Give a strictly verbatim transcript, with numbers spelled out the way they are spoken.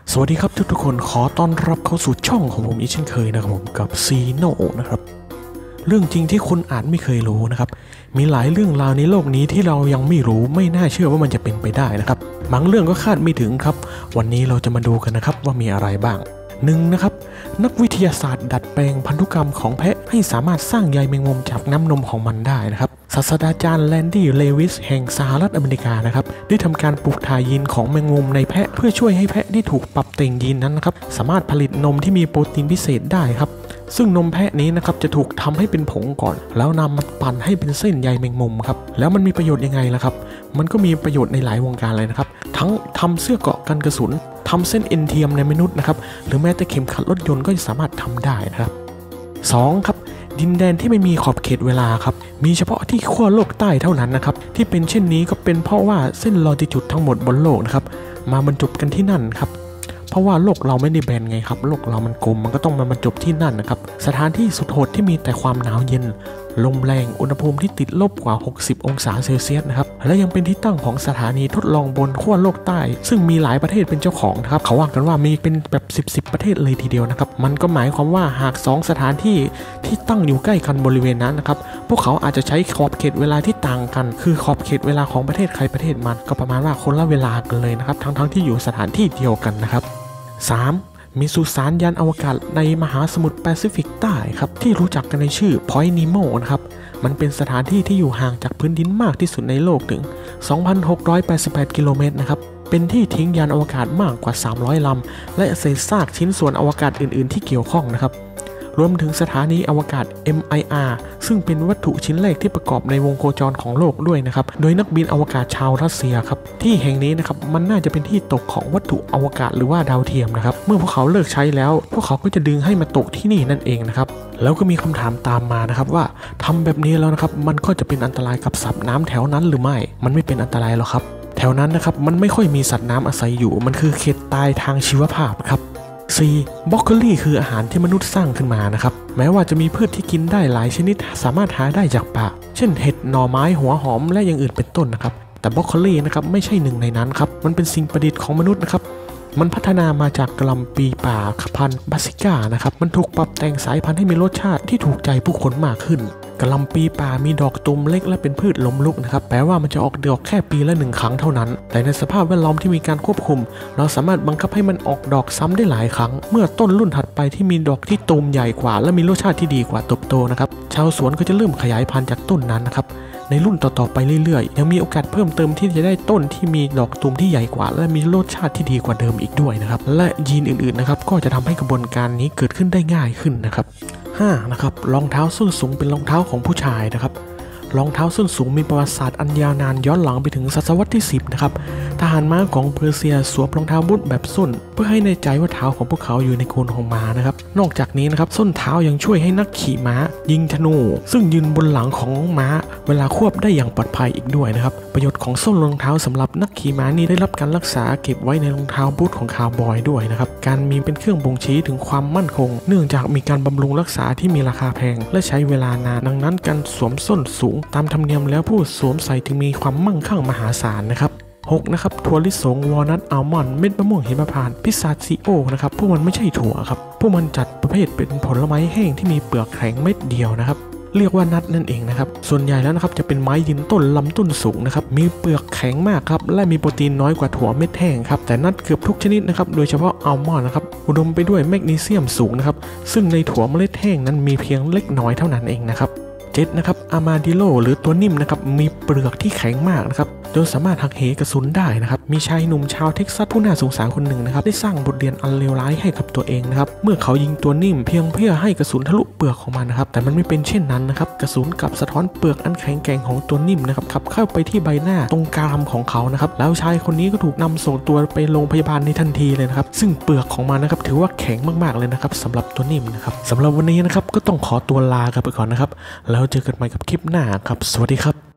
สวัสดีครับทุกๆคนขอต้อนรับเข้าสู่ช่องของผมอีกเช่นเคยนะครับผมกับซีโน่นะครับเรื่องจริงที่คุณอาจไม่เคยรู้นะครับมีหลายเรื่องราวในโลกนี้ที่เรายังไม่รู้ไม่น่าเชื่อว่ามันจะเป็นไปได้นะครับบางเรื่องก็คาดไม่ถึงครับวันนี้เราจะมาดูกันนะครับว่ามีอะไรบ้างหนึ่งนะครับนักวิทยาศาสตร์ดัดแปลงพันธุกรรมของแพะให้สามารถสร้างใยแมงมุมจากน้ำนมของมันได้นะครับศาสตราจารย์แลนดี้เลวิสแห่งสหรัฐอเมริกานะครับได้ทำการปลูกถ่ายยีนของแมงมุมในแพะเพื่อช่วยให้แพะที่ถูกปรับแต่งยีนนั้นนะครับสามารถผลิตนมที่มีโปรตีนพิเศษได้ครับซึ่งนมแพะนี้นะครับจะถูกทำให้เป็นผงก่อนแล้วนำมาปั่นให้เป็นเส้นใยแมงมุมครับแล้วมันมีประโยชน์ยังไงล่ะครับมันก็มีประโยชน์ในหลายวงการเลยนะครับทั้งทำเสื้อเกราะกันกระสุนทำเส้นเอ็นเทียมในมนุษย์นะครับหรือแม้แต่เข็มขัดรถยนต์ก็จะสามารถทำได้นะครับสองครับดินแดนที่ไม่มีขอบเขตเวลาครับมีเฉพาะที่ขั้วโลกใต้เท่านั้นนะครับที่เป็นเช่นนี้ก็เป็นเพราะว่าเส้นลอติจูดทั้งหมดบนโลกนะครับมาบรรจบกันที่นั่นครับเพราะว่าโลกเราไม่ได้แบนไงครับโลกเรามันกลมมันก็ต้องมาบรรจบที่นั่นนะครับสถานที่สุดโหดที่มีแต่ความหนาวเย็นลมแรงอุณหภูมิที่ติดลบกว่าหกสิบองศาเซลเซียสนะครับและยังเป็นที่ตั้งของสถานีทดลองบนขั้วโลกใต้ซึ่งมีหลายประเทศเป็นเจ้าของนะครับเขาว่ากันว่ามีเป็นแบบสิบ สิบประเทศเลยทีเดียวนะครับมันก็หมายความว่าหากสองสถานที่ที่ตั้งอยู่ใกล้กันบริเวณนั้นนะครับพวกเขาอาจจะใช้ขอบเขตเวลาที่ต่างกันคือขอบเขตเวลาของประเทศใครประเทศมันก็ประมาณว่าคนละเวลากันเลยนะครับทั้งๆที่อยู่สถานที่เดียวกันนะครับสามมีสุสานยานอวกาศในมหาสมุทรแปซิฟิกใต้ครับที่รู้จักกันในชื่อ Point Nemo นะครับมันเป็นสถานที่ที่อยู่ห่างจากพื้นดินมากที่สุดในโลกถึง สองพันหกร้อยแปดสิบแปด กิโลเมตรนะครับเป็นที่ทิ้งยานอวกาศมากกว่าสามร้อยลำและเศษซากชิ้นส่วนอวกาศอื่นๆที่เกี่ยวข้องนะครับรวมถึงสถานีอวกาศ เอ็ม ไอ อาร์ ซึ่งเป็นวัตถุชิ้นแรกที่ประกอบในวงโคจรของโลกด้วยนะครับโดยนักบินอวกาศชาวรัสเซียครับที่แห่งนี้นะครับมันน่าจะเป็นที่ตกของวัตถุอวกาศหรือว่าดาวเทียมนะครับเมื่อพวกเขาเลิกใช้แล้วพวกเขาก็จะดึงให้มาตกที่นี่นั่นเองนะครับแล้วก็มีคำถามตามมานะครับว่าทำแบบนี้แล้วนะครับมันก็จะเป็นอันตรายกับสัตว์น้ำแถวนั้นหรือไม่มันไม่เป็นอันตรายหรอกครับแถวนั้นนะครับมันไม่ค่อยมีสัตว์น้ำอาศัยอยู่มันคือเขตตายทางชีวภาพครับสี่บรอกโคลีคืออาหารที่มนุษย์สร้างขึ้นมานะครับแม้ว่าจะมีพืชที่กินได้หลายชนิดสามารถหาได้จากป่าเช่นเห็ดหน่อไม้หัวหอมและอย่างอื่นเป็นต้นนะครับแต่บรอกโคลีนะครับไม่ใช่หนึ่งในนั้นครับมันเป็นสิ่งประดิษฐ์ของมนุษย์นะครับมันพัฒนามาจากกะหล่ำปีป่าพันธุ์บาซิก้านะครับมันถูกปรับแต่งสายพันธุ์ให้มีรสชาติที่ถูกใจผู้คนมากขึ้นกะหล่ำปีป่ามีดอกตุ่มเล็กและเป็นพืชล้มลุกนะครับแปลว่ามันจะออกดอกแค่ปีละหนึ่งครั้งเท่านั้นแต่ในสภาพแวดล้อมที่มีการควบคุมเราสามารถบังคับให้มันออกดอกซ้ำได้หลายครั้งเมื่อต้นรุ่นถัดไปที่มีดอกที่ตุ่มใหญ่กว่าและมีรสชาติที่ดีกว่าเติบโตนะครับชาวสวนก็จะเริ่มขยายพันธุ์จากต้นนั้นนะครับในรุ่นต่อๆไปเรื่อยๆยังมีโอกาสเพิ่มเติมที่จะได้ต้นที่มีดอกตุ่มที่ใหญ่กว่าและมีรสชาติที่ดีกว่าเดิมอีกด้วยนะครับและยีนอื่นๆนะครับก็จะทำให้กระบวนการนี้เกิดขึ้นได้ง่ายขึ้นนะครับห้านะครับรองเท้าส้นสูงเป็นรองเท้าของผู้ชายนะครับรองเท้าส้นสูงมีประวัติศาสตร์อันยาวนานย้อนหลังไปถึงศตวรรษที่สิบนะครับทหารม้าของเปอร์เซียสวมรองเท้าบูทแบบส้นเพื่อให้แน่ใจว่าเท้าของพวกเขาอยู่ในโคนของม้านะครับนอกจากนี้นะครับส้นเท้ายังช่วยให้นักขี่ม้ายิงธนูซึ่งยืนบนหลังของม้าเวลาควบได้อย่างปลอดภัยอีกด้วยนะครับประโยชน์ของส้นรองเท้าสำหรับนักขี่ม้านี้ได้รับการรักษาเก็บไว้ในรองเท้าบูทของคาวบอยด้วยนะครับการมีเป็นเครื่องบ่งชี้ถึงความมั่นคงเนื่องจากมีการบำรุงรักษาที่มีราคาแพงและใช้เวลานานดังนั้นการสวมส้นสูงตามธรรมเนียมแล้วผู้สวมใส่จึงมีความมั่งคั่งมหาศาลนะครับหกนะครับถั่วลิสงวอลนัทอัลมอนด์เม็ดมะม่วงหิมพานต์พิซซาซิโอนะครับพวกมันไม่ใช่ถั่วครับพวกมันจัดประเภทเป็นผลไม้แห้งที่มีเปลือกแข็งเม็ดเดียวนะครับเรียกว่านัทนั่นเองนะครับส่วนใหญ่แล้วนะครับจะเป็นไม้ยืนต้นลำต้นสูงนะครับมีเปลือกแข็งมากครับและมีโปรตีนน้อยกว่าถั่วเม็ดแห้งครับแต่นัทเกือบทุกชนิดนะครับโดยเฉพาะอัลมอนด์นะครับอุดมไปด้วยแมกนีเซียมสูงนะครับซึ่งในถั่วเมล็ดแห้งนั้นมีเพียงเล็กน้อยเท่านั้นเองนะครับเจ็ดนะครับอามาดิโลหรือตัวนิ่มนะครับมีเปลือกที่แข็งมากนะครับจนสามารถหักเหกระสุนได้นะครับมีชายหนุ่มชาวเท็กซัสผู้น่าสงสารคนหนึ่งนะครับได้สร้างบทเรียนอันเลวร้ายให้กับตัวเองนะครับเมื่อเขายิงตัวนิ่มเพียงเพื่อให้กระสุนทะลุเปลือกของมันนะครับแต่มันไม่เป็นเช่นนั้นนะครับกระสุนกลับสะท้อนเปลือกอันแข็งแกร่งของตัวนิ่มนะครับขับเข้าไปที่ใบหน้าตรงกรามของเขานะครับแล้วชายคนนี้ก็ถูกนำส่งตัวไปโรงพยาบาลในทันทีเลยนะครับซึ่งเปลือกของมันนะครับถือว่าแข็งมากๆเลยนะครับสำหรับตัวนิ่มนะครับสำหรับวันนี้นะครับก็ต้องขอตัวลากันไปก่อนนะครับแล้วเจอกันใหม่กับคลิปหน้าครับสวัสดีครับ